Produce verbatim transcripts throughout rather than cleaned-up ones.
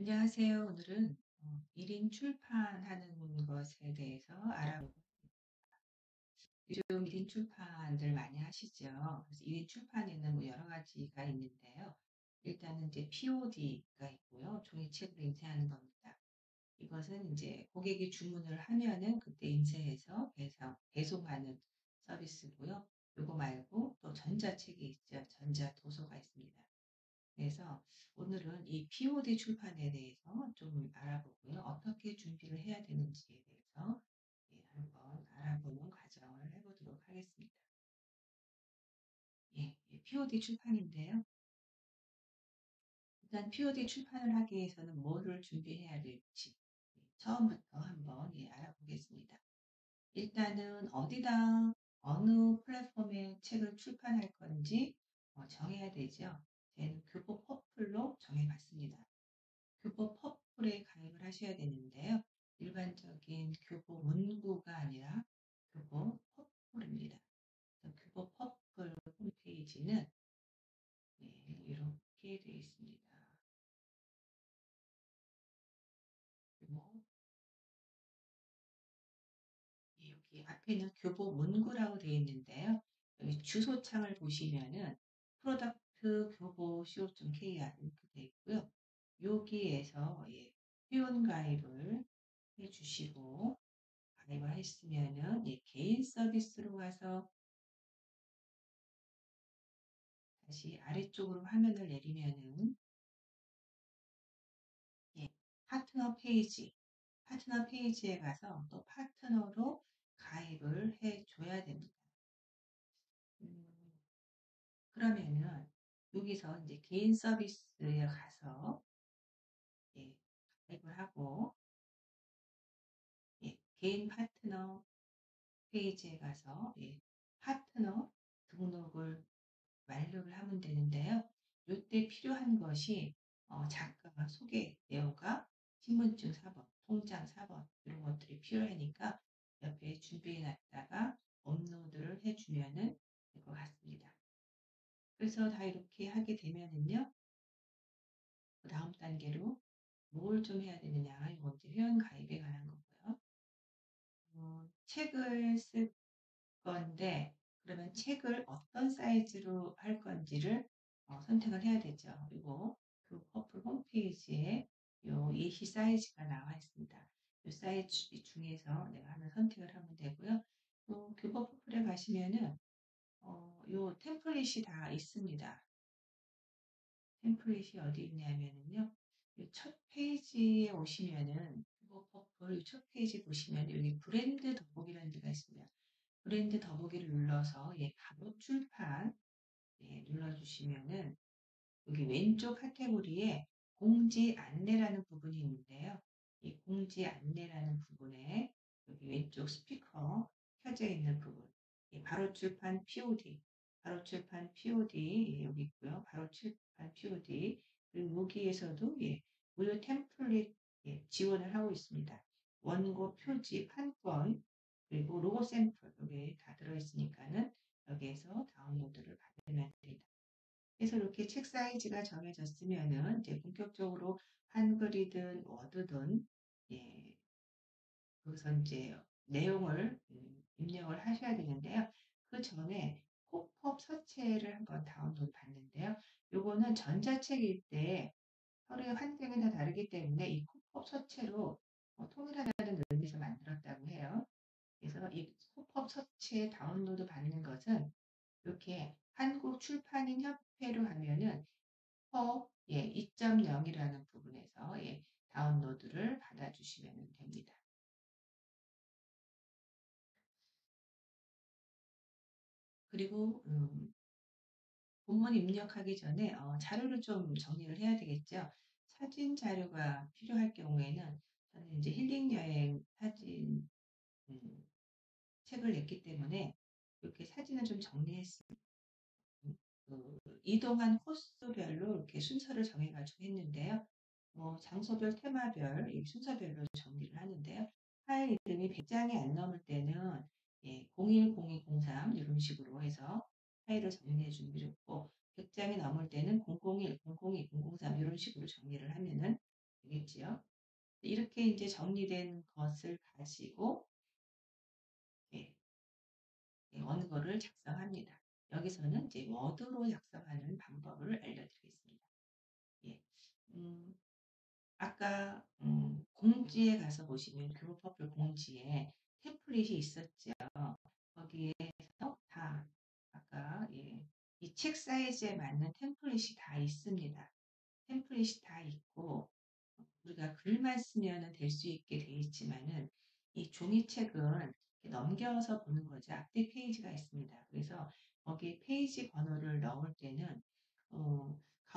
안녕하세요. 오늘은 어, 일 인 출판하는 것에 대해서 알아보고 요즘 일 인 출판들 많이 하시죠. 그래서 일 인 출판에는 뭐 여러 가지가 있는데요. 일단은 이제 피오디가 있고요. 종이책으로 인쇄하는 겁니다. 이것은 이제 고객이 주문을 하면은 그때 인쇄해서 배송, 배송하는 서비스고요. 요거 말고 또 전자책이 있죠. 전자도서가 있습니다. 그래서 오늘은 이 피오디 출판에 대해서 좀 알아보고요. 어떻게 준비를 해야 되는지에 대해서 예, 한번 알아보는 과정을 해보도록 하겠습니다. 예, 예, 피오디 출판인데요. 일단 피오디 출판을 하기 위해서는 뭐를 준비해야 될지 예, 처음부터 한번 예, 알아보겠습니다. 일단은 어디다 어느 플랫폼에 책을 출판할 건지 어, 정해야 되죠. 저는 교보 퍼플로 정해봤습니다. 교보 퍼플에 가입을 하셔야 되는데요. 일반적인 교보 문구가 아니라 교보 퍼플입니다. 교보 퍼플 홈페이지는 네, 이렇게 되어 있습니다. 그리고 여기 앞에는 교보 문구라고 되어 있는데요. 여기 주소창을 보시면은 프로덕트 교보 co.kr 이렇게 되어 있고요. 여기에서 예, 회원 가입을 해주시고 가입을 했으면은 예, 개인 서비스로 가서 다시 아래쪽으로 화면을 내리면은 예, 파트너 페이지, 파트너 페이지에 가서 또 파트너로 가입을 해줘야 됩니다. 음, 그러면은 여기서 이제 개인 서비스에 가서 예, 가입을 하고 예, 개인 파트너 페이지에 가서 예, 파트너 등록을 완료를 하면 되는데요. 이때 필요한 것이 어, 작가 소개 내용과 신분증 사 번, 통장 사 번 이런 것들이 필요하니까 옆에 준비해 놨다가 업로드를 해주면은 될 것 같습니다. 그래서 다 이렇게 하게 되면은요. 그 다음 단계로 뭘 좀 해야 되느냐 이건 이제 회원 가입에 관한 거고요. 어, 책을 쓸 건데 그러면 책을 어떤 사이즈로 할 건지를 어, 선택을 해야 되죠. 그리고 그 퍼플 홈페이지에 요 예시 사이즈가 나와 있습니다. 이 사이즈 중에서 내가 하나 선택을 하면 되고요. 또 교보 퍼플에 가시면은 어, 요 템플릿이 다 있습니다. 템플릿이 어디 있냐면은요. 첫 페이지에 오시면은 교보 퍼플 첫 페이지 보시면 여기 브랜드 돋보기라는 데가 있습니다. 브랜드 더보기를 눌러서 예, 바로 출판 예, 눌러주시면은 여기 왼쪽 카테고리에 공지 안내라는 부분이 있는데요. 이 공지 안내라는 부분에 여기 왼쪽 스피커 켜져 있는 부분 예, 바로 출판 피오디 바로 출판 피오디 예, 여기 있고요. 바로 출판 피오디 그리고 여기에서도 예, 무료 템플릿 예, 지원을 하고 있습니다. 원고 표지 판권 그리고 로고 샘플 여기 다 들어있으니까는 여기에서 다운로드를 받으면 됩니다. 그래서 이렇게 책 사이즈가 정해졌으면은 이제 본격적으로 한글이든 워드든 예, 거기서 이제 내용을 음, 입력을 하셔야 되는데요. 그 전에 팝업 서체를 한번 다운로드 받는데요. 요거는 전자책일 때 서로의 환경이 다 다르기 때문에 이 팝업 서체로 어, 통일하다는 의미에서 만들었다고 해요. 그래서 이 팝업 서체 다운로드 받는 것은 이렇게 한국 출판인 협회로 하면은 팝 예, 이 점 영이라는 부분에서 예, 다운로드를 받아주시면 됩니다. 그리고 음, 본문 입력하기 전에 어, 자료를 좀 정리를 해야 되겠죠. 사진 자료가 필요할 경우에는 저는 이제 힐링 여행 사진 음, 책을 냈기 때문에 이렇게 사진을 좀 정리했습니다. 그 이동한 코스별로 이렇게 순서를 정해가지고 했는데요. 뭐 장소별, 테마별 이 순서별로 정리를 하는데요. 파일 이름이 백 장이 안 넘을 때는 예, 공일, 공이, 공삼 이런 식으로 해서 파일을 정리해 준비를 했고 백 장이 넘을 때는 공공일, 공공이, 공공삼 이런 식으로 정리를 하면은 되겠지요. 이렇게 이제 정리된 것을 가지고 예, 예, 원고를 작성합니다. 여기서는 이제 워드로 작성하는 방법을 알려드리겠습니다. 예, 음, 아까 음, 공지에 가서 보시면 교보 퍼플 공지에 템플릿이 있었죠. 거기에서 다 아까 예, 이 책 사이즈에 맞는 템플릿이 다 있습니다. 템플릿이 다 있고 우리가 글만 쓰면 될 수 있게 되어 있지만은 이 종이책은 넘겨서 보는 거죠. 앞뒤 페이지가 있습니다. 그래서 거기에 페이지 번호를 넣을 때는 어,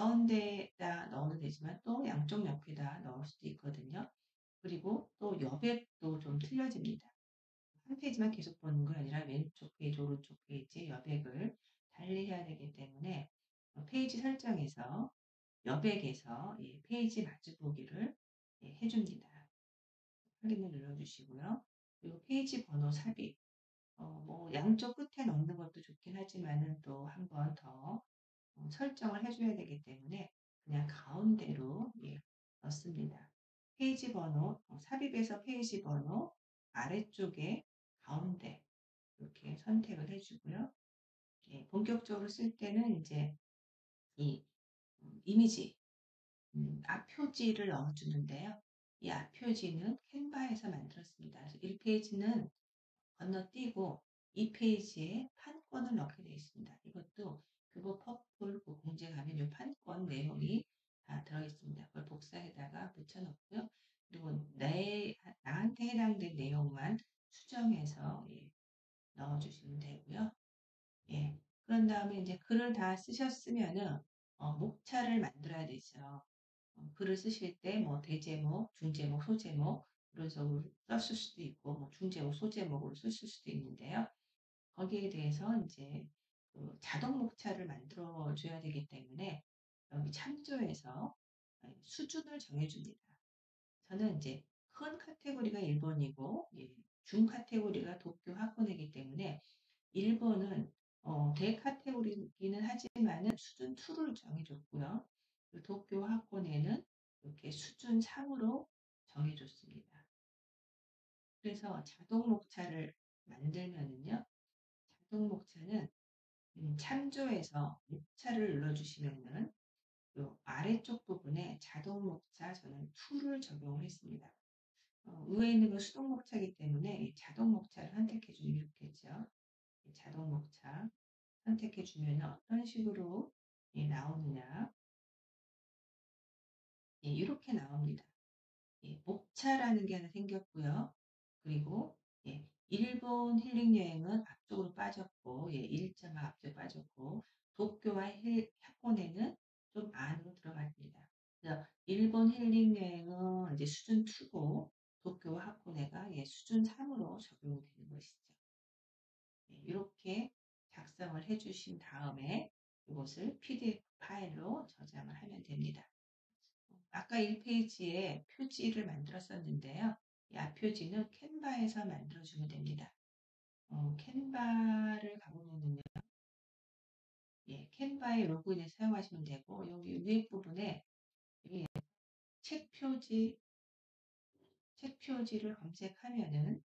가운데다 넣어도 되지만 또 양쪽 옆에다 넣을 수도 있거든요. 그리고 또 여백도 좀 틀려집니다. 한 페이지만 계속 보는 게 아니라 왼쪽 페이지, 오른쪽 페이지 여백을 달리해야 되기 때문에 어, 페이지 설정에서 여백에서 예, 페이지 마주보기를 예, 해줍니다. 확인을 눌러주시고요. 그리고 페이지 번호 삽입. 어, 뭐 양쪽 끝에 넣는 것도 좋긴 하지만은 또 한 번 더 어, 설정을 해줘야 되기 때문에 그냥 가운데로 예, 넣습니다. 페이지 번호, 어, 삽입에서 페이지 번호 아래쪽에 가운데 이렇게 선택을 해주고요. 예, 본격적으로 쓸 때는 이제 이 음, 이미지 음, 앞표지를 넣어주는데요. 이 앞표지는 캔바에서 만들었습니다. 그래서 일 페이지는 건너뛰고 이 페이지에 판권을 넣게 되어 있습니다. 이것도 교보 퍼플 그 공제 가면 이 판권 내용이 다 들어있습니다. 그걸 복사해다가 붙여넣고요. 그리고 내, 나한테 해당된 내용만 수정해서 예, 넣어주시면 되고요. 예. 그런 다음에 이제 글을 다 쓰셨으면은 어, 목차를 만들어야 되죠. 어, 글을 쓰실 때 뭐 대제목, 중제목, 소제목 이런 식으로 썼을 수도 있고 뭐 중제목, 소제목으로 쓰실 수도 있는데요. 거기에 대해서 이제 그 자동 목차를 만들어 줘야 되기 때문에 여기 참조해서 수준을 정해줍니다. 저는 이제 큰 카테고리가 일 번이고 예, 중 카테고리가 도쿄 학원이기 때문에 일 번은 어, 대카테고리이기는 하지만은 수준 이를 정해줬고요. 도쿄 학원에는 이렇게 수준 삼으로 정해줬습니다. 그래서 자동 목차를 만들면은요. 자동 목차는 음, 참조해서 목차를 눌러주시면은 요 아래쪽 부분에 자동 목차 저는 이를 적용을 했습니다. 어, 위에 있는 건 수동 목차이기 때문에 자동 목차를 선택해 주면 이렇게죠. 자동 목차 선택해 주면 어떤 식으로 예, 나오느냐 예, 이렇게 나옵니다. 예, 목차라는 게 하나 생겼고요. 그리고 예, 일본 힐링 여행은 앞쪽으로 빠졌고 예, 일자가 앞쪽에 빠졌고 도쿄와 힐, 학원에는 좀 안으로 들어갑니다. 그래서 일본 힐링 여행은 이제 수준 이고 도쿄와 학원에가 예, 수준 삼으로 적용이 되는 것이죠. 예, 이렇게 작성을 해주신 다음에 이것을 피디에프 파일로 저장을 하면 됩니다. 아까 일 페이지에 표지를 만들었었는데요. 이 앞표지는 캔바에서 만들어주면 됩니다. 어, 캔바를 가보면은요. 예, 캔바의 로그인을 사용하시면 되고 여기 위에 부분에 예, 책 표지, 책 표지를 검색하면은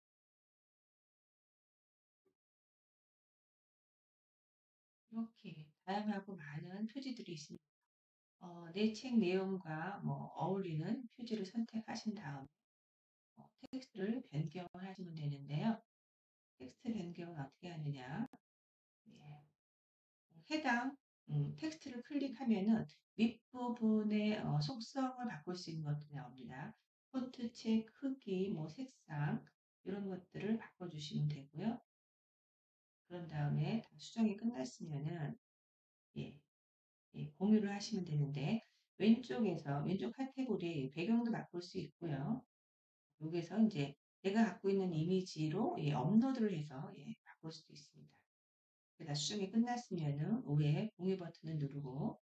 이렇게 다양하고 많은 표지들이 있습니다. 어, 내 책 내용과 뭐 어울리는 표지를 선택하신 다음 어, 텍스트를 변경하시면 되는데요. 텍스트 변경은 어떻게 하느냐? 예, 해당 음, 텍스트를 클릭하면은 윗부분에 어, 속성을 바꿀 수 있는 것도 나옵니다. 폰트체 크기, 뭐 색상 이런 것들을 바꿔주시면 되고요. 그런 다음에 다 수정이 끝났으면은 예, 예, 공유를 하시면 되는데 왼쪽에서 왼쪽 카테고리 배경도 바꿀 수 있고요. 여기서 이제 내가 갖고 있는 이미지로 예, 업로드를 해서 예, 바꿀 수도 있습니다. 다 수정이 끝났으면은 위에 공유 버튼을 누르고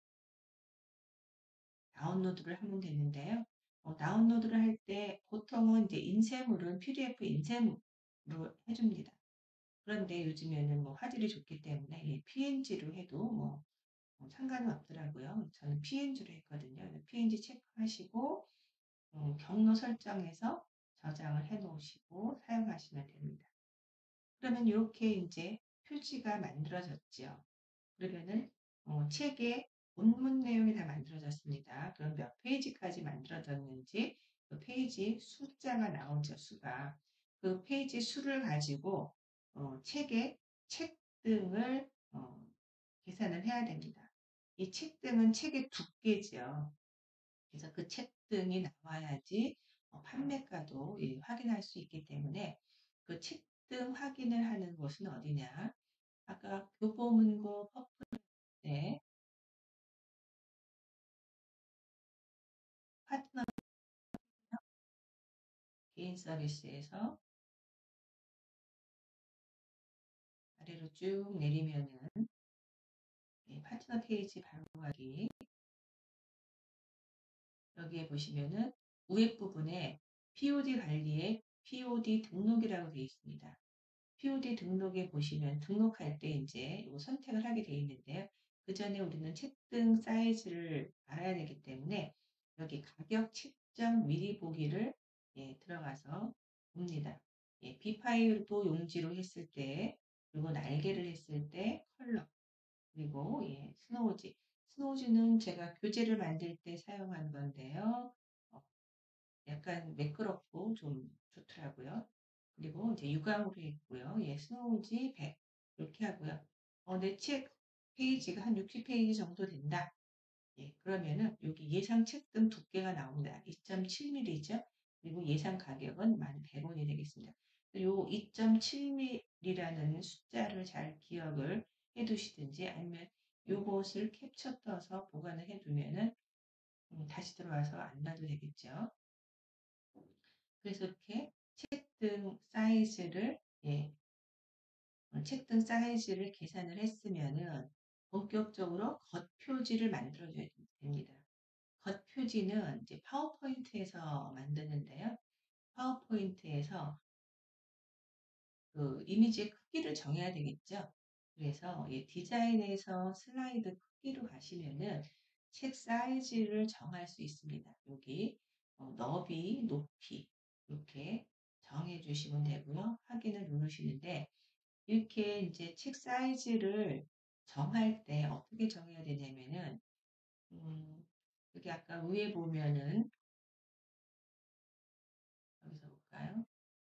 다운로드를 하면 되는데요. 어, 다운로드를 할 때 보통은 이제 인쇄물은 피디에프 인쇄물로 해줍니다. 그런데 요즘에는 뭐 화질이 좋기 때문에 예, 피엔지로 해도 뭐, 뭐 상관은 없더라고요. 저는 피엔지로 했거든요. 피엔지 체크하시고 어, 경로 설정해서 저장을 해 놓으시고 사용하시면 됩니다. 그러면 이렇게 이제 표지가 만들어졌죠. 그러면은 어, 책의 본문 내용이 다 만들어졌습니다. 그럼 몇 페이지까지 만들어졌는지 그 페이지 숫자가 나오죠. 수가. 그 페이지 수를 가지고 어, 책의 책등을 어, 계산을 해야 됩니다. 이 책등은 책의 두께죠. 그래서 그 책등이 나와야지 어, 판매가도 예, 확인할 수 있기 때문에 그 책등 확인을 하는 곳은 어디냐? 아까 교보문고 퍼플 때 파트너 개인 서비스에서 아래로 쭉 내리면은 예, 파트너 페이지 바로 가기 여기에 보시면은 우회 부분에 피오디 관리에 피오디 등록이라고 되어 있습니다. 피오디 등록에 보시면 등록할 때 이제 이 선택을 하게 되어 있는데요. 그 전에 우리는 책등 사이즈를 알아야 되기 때문에 여기 가격 책정 미리 보기를 예, 들어가서 봅니다. 예, B파일도 용지로 했을 때 그리고 날개를 했을 때 컬러 그리고 예, 스노우지 스노우지는 제가 교재를 만들 때 사용한 건데요. 어, 약간 매끄럽고 좀 좋더라고요. 그리고 이제 유광으로 했고요. 예, 스노우지 백 이렇게 하고요. 어, 내 책 페이지가 한 육십 페이지 정도 된다. 예, 그러면은 여기 예상 책등 두께가 나옵니다. 이 점 칠 밀리미터죠. 그리고 예상 가격은 만 백 원이 되겠습니다. 요 이 점 칠 밀리미터라는 숫자를 잘 기억을 해 두시든지 아니면 요것을 캡처 떠서 보관을 해 두면은 음, 다시 들어와서 안 놔도 되겠죠. 그래서 이렇게 책등 사이즈를 예, 어, 책등 사이즈를 계산을 했으면은 본격적으로 겉표지를 만들어줘야 됩니다. 겉표지는 이제 파워포인트에서 만드는데요. 파워포인트에서 그 이미지의 크기를 정해야 되겠죠. 그래서 이 디자인에서 슬라이드 크기로 가시면은 책 사이즈를 정할 수 있습니다. 여기 어, 너비, 높이 이렇게 정해 주시면 되고요. 확인을 누르시는데 이렇게 이제 책 사이즈를 정할 때 어떻게 정해야 되냐면은 음, 여기 아까 위에 보면은 여기서 볼까요?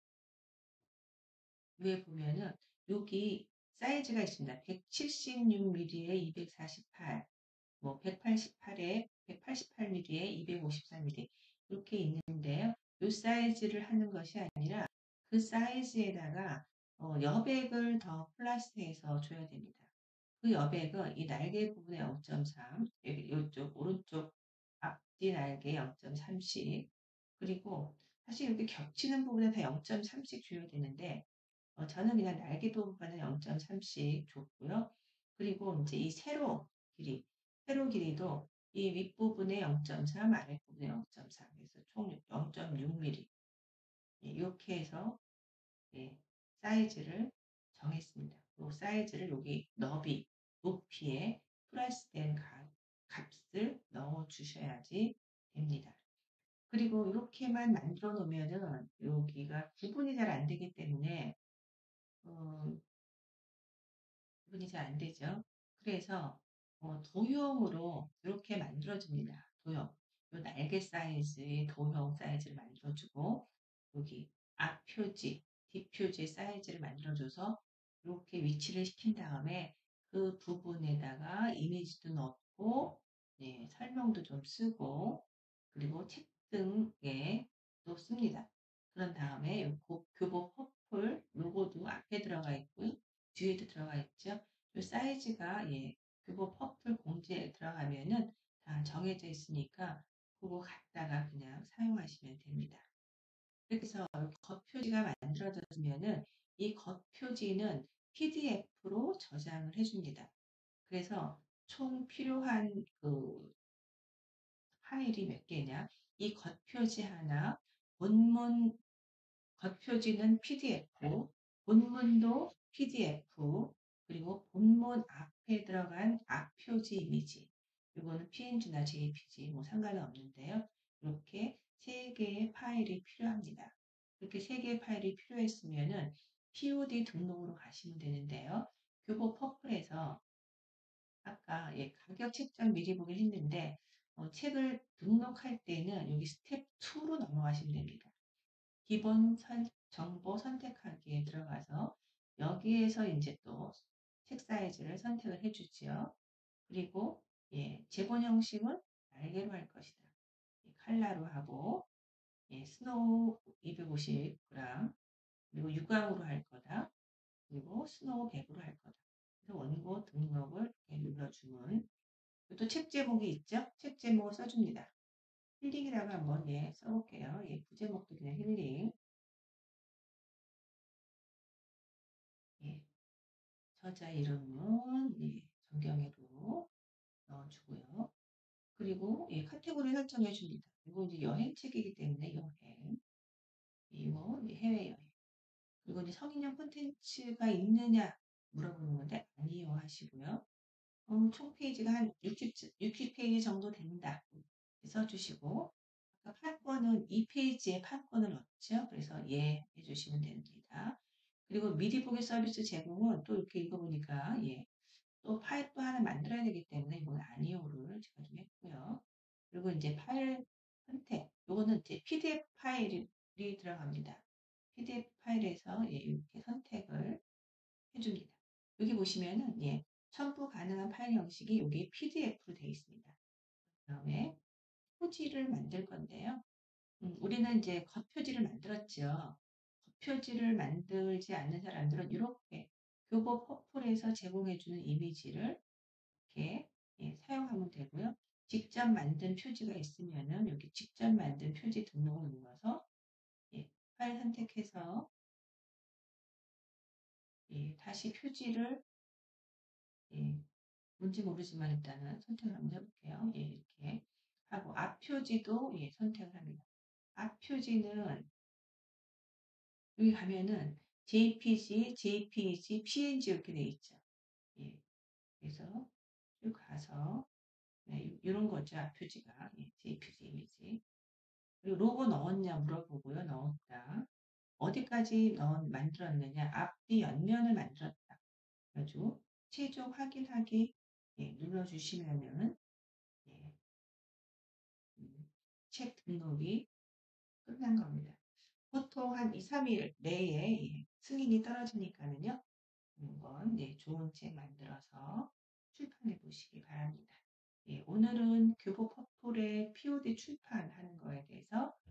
위에 보면은 여기 사이즈가 있습니다. 백칠십육 밀리미터에 이백사십팔, 뭐 백팔십팔에 백팔십팔 밀리미터에 이백오십사 밀리미터 이렇게 있는데요. 이 사이즈를 하는 것이 아니라 그 사이즈에다가 어, 여백을 더 플러스해서 줘야 됩니다. 그 여백은 이 날개 부분의 영 점 삼, 여기 이쪽 오른쪽 앞뒤 날개 영 점 삼씩 그리고 사실 이렇게 겹치는 부분에 다 영 점 삼씩 줘야 되는데 어, 저는 그냥 날개 부분에 영 점 삼씩 줬고요. 그리고 이제 이 세로 길이, 세로 길이도 이 윗부분에 영 점 삼, 아랫부분에 영 점 삼, 그래서 총 영 점 육 밀리미터 예, 이렇게 해서 예, 사이즈를 정했습니다. 이 사이즈를 여기 너비, 높이에 플러스된 값, 값을 넣어 주셔야지 됩니다. 그리고 이렇게만 만들어 놓으면은 여기가 구분이 잘 안 되기 때문에 어, 구분이 잘 안 되죠. 그래서 어, 도형으로 이렇게 만들어줍니다. 도형. 요 날개 사이즈의 도형 사이즈를 만들어주고 여기 앞표지, 뒷표지 사이즈를 만들어줘서 이렇게 위치를 시킨 다음에 그 부분에다가 이미지도 넣고 네, 설명도 좀 쓰고 그리고 책등에 또 씁니다. 그런 다음에 요 고- 교보 퍼플 로고도 앞에 들어가 있고요. 뒤에도 들어가 있죠. 이 사이즈가 예, 교보 퍼플 공지에 들어가면은 다 정해져 있으니까 그거 갖다가 그냥 사용하시면 됩니다. 이렇게 해서 겉표지가 만들어졌으면은 이 겉표지는 피디에프로 저장을 해줍니다. 그래서 총 필요한 그 파일이 몇 개냐? 이 겉표지 하나, 본문 겉표지는 피디에프, 본문도 피디에프, 그리고 본문 앞에 들어간 앞표지 이미지. 이거는 피엔지나 제이피지 뭐 상관은 없는데요. 이렇게 세 개의 파일이 필요합니다. 그렇게 세 개의 파일이 필요했으면은 피오디 등록으로 가시면 되는데요. 교보 퍼플에서 아까 예, 가격 책정 미리 보기를 했는데 어, 책을 등록할 때는 여기 스텝 이로 넘어가시면 됩니다. 기본 선, 정보 선택하기에 들어가서 여기에서 이제 또 책 사이즈를 선택을 해주지요. 그리고 예, 제본 형식은 날개로 할 것이다. 예, 칼라로 하고 예, 스노우 이백오십 그램 그리고 유광으로 할 거다. 그리고 스노우 백으로 할 거다. 그래서 원고 등록을 이렇게 눌러주면 또 책 제목이 있죠? 책 제목 써줍니다. 힐링이라고 한번 예, 써볼게요. 예, 부제목도 그냥 힐링. 예, 저자 이름은 예, 정경애로 넣어주고요. 그리고 예, 카테고리 설정해 줍니다. 이거 이제 여행책이기 때문에 여행. 이거 해외여행. 그리고 이제 성인용 콘텐츠가 있느냐 물어보는 건데 아니요 하시고요. 어, 총 페이지가 한 육십, 육십 페이지 정도 된다. 써주시고 아까 판권은 이 페이지에 판권을 넣죠. 그래서 예 해주시면 됩니다. 그리고 미리 보기 서비스 제공은 또 이렇게 읽어보니까 예, 또 파일 또 하나 만들어야 되기 때문에 이건 아니오를 제가 좀 했고요. 그리고 이제 파일 선택, 요거는 이제 피디에프 파일이 들어갑니다. 피디에프 파일에서 예, 이렇게 선택을 해줍니다. 여기 보시면은 예, 첨부 가능한 파일 형식이 여기 피디에프로 되어 있습니다. 그 다음에 표지를 만들 건데요. 음, 우리는 이제 겉표지를 만들었죠. 겉표지를 만들지 않는 사람들은 이렇게 교보 퍼플에서 제공해주는 이미지를 이렇게 예, 사용하면 되고요. 직접 만든 표지가 있으면은 여기 직접 만든 표지 등록을 눌러서 예, 파일 선택해서 예, 다시 표지를 예, 뭔지 모르지만 일단은 선택을 한번 해볼게요. 예, 이렇게 하고 앞 표지도 예, 선택을 합니다. 앞 표지는 여기 가면은 제이피지, 제이피지, 피엔지 이렇게 돼 있죠. 예, 그래서 쭉 가서 네, 이런 거죠. 앞 표지가 예, 제이피지 이미지. 그리고 로고 넣었냐 물어보고요. 넣었다. 어디까지 넣 만들었느냐. 앞뒤 옆면을 만들었다. 그래가지고 최종 확인하기 예, 눌러주시면은 예, 음, 책 등록이 끝난 겁니다. 보통 한 이, 삼 일 내에 예, 승인이 떨어지니까는요. 한번 네, 좋은 책 만들어서 출판해 보시기 바랍니다. 예, 오늘은 교보 퍼플의 피오디 출판하는 거에 대해서